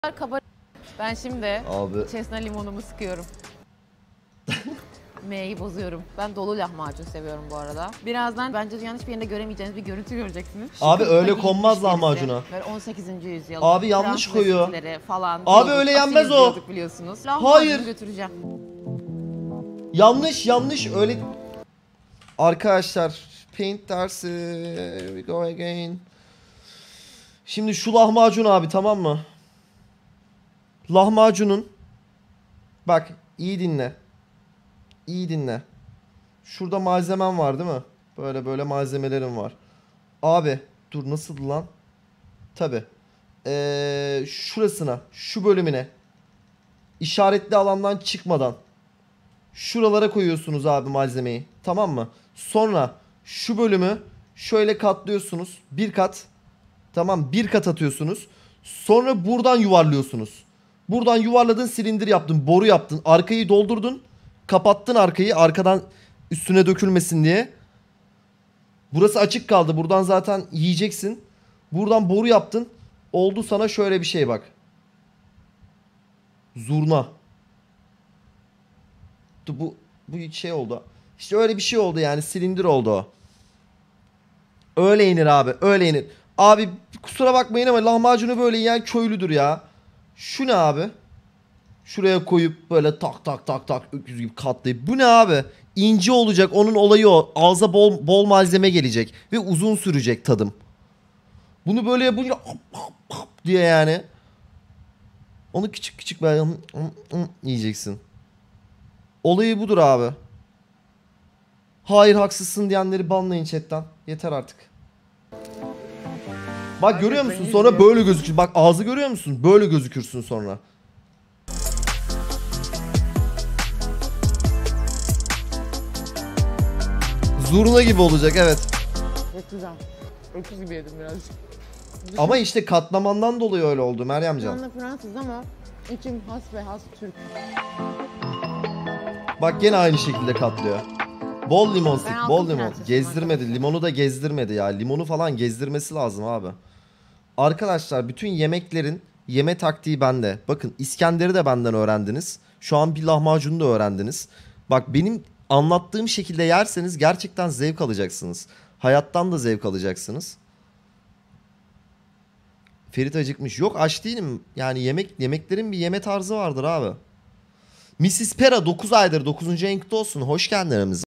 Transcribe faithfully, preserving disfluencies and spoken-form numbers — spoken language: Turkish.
Kabar. Ben şimdi Abi. içerisine limonumu sıkıyorum. M'yi bozuyorum. Ben dolu lahmacun seviyorum bu arada. Birazdan bence yanlış bir yerinde göremeyeceğiniz bir görüntü göreceksiniz. Abi Şıklıkla öyle konmaz giyinmiş birisi. lahmacuna. Böyle on sekizinci yüzyıl. Abi yanlış Fransız koyuyor. eskileri falan. Abi diyorduk, öyle yenmez asiliz o. diyorduk biliyorsunuz. Lahmacunu Hayır. götüreceğim. Yanlış yanlış öyle. Arkadaşlar paint dersi. Here we go again. Şimdi şu lahmacun abi, tamam mı? Lahmacunun, bak iyi dinle. İyi dinle. Şurada malzemem var değil mi? Böyle böyle malzemelerim var. Abi dur, nasıl lan? Tabi. Ee, şurasına, şu bölümüne, işaretli alandan çıkmadan şuralara koyuyorsunuz abi malzemeyi. Tamam mı? Sonra şu bölümü şöyle katlıyorsunuz. Bir kat. Tamam, bir kat atıyorsunuz. Sonra buradan yuvarlıyorsunuz. Buradan yuvarladın, silindir yaptın, boru yaptın. Arkayı doldurdun. Kapattın arkayı, arkadan üstüne dökülmesin diye. Burası açık kaldı. Buradan zaten yiyeceksin. Buradan boru yaptın. Oldu sana şöyle bir şey bak. Zurna. Bu bu şey oldu. İşte öyle bir şey oldu yani, silindir oldu o. Öyle yenir abi, öyle yenir. Abi kusura bakmayın ama lahmacunu böyle yiyen köylüdür ya. Şu ne abi? Şuraya koyup böyle tak tak tak tak öküz gibi katlayıp. Bu ne abi? İnce olacak, onun olayı o. Ağza bol bol malzeme gelecek ve uzun sürecek tadım. Bunu böyle yapınca hop, hop, hop diye yani. Onu küçük küçük böyle yiyeceksin. Olayı budur abi. Hayır haksızsın diyenleri banlayın chatten. Yeter artık. Bak görüyor musun? Sonra böyle gözükür. Bak ağzı görüyor musun? Böyle gözükürsün sonra. Zurna gibi olacak, evet. Çok güzel. Öküz gibi yedim birazcık. Ama işte katlamandan dolayı öyle oldu Meryemcan. Ben de Fransız ama içim has ve has Türk. Bak gene aynı şekilde katlıyor. Bol limon sık, Ben bol aldım limon. Fransız Gezdirmedi. arkadaşlar. Limonu da gezdirmedi ya. Limonu falan gezdirmesi lazım abi. Arkadaşlar bütün yemeklerin yeme taktiği bende. Bakın İskender'i de benden öğrendiniz. Şu an bir lahmacunu da öğrendiniz. Bak benim anlattığım şekilde yerseniz gerçekten zevk alacaksınız. Hayattan da zevk alacaksınız. Ferit acıkmış. Yok aç değilim. Yani yemek yemeklerin bir yeme tarzı vardır abi. missis Pera dokuz aydır dokuzuncu en kutlu olsun. Hoş geldin aramıza.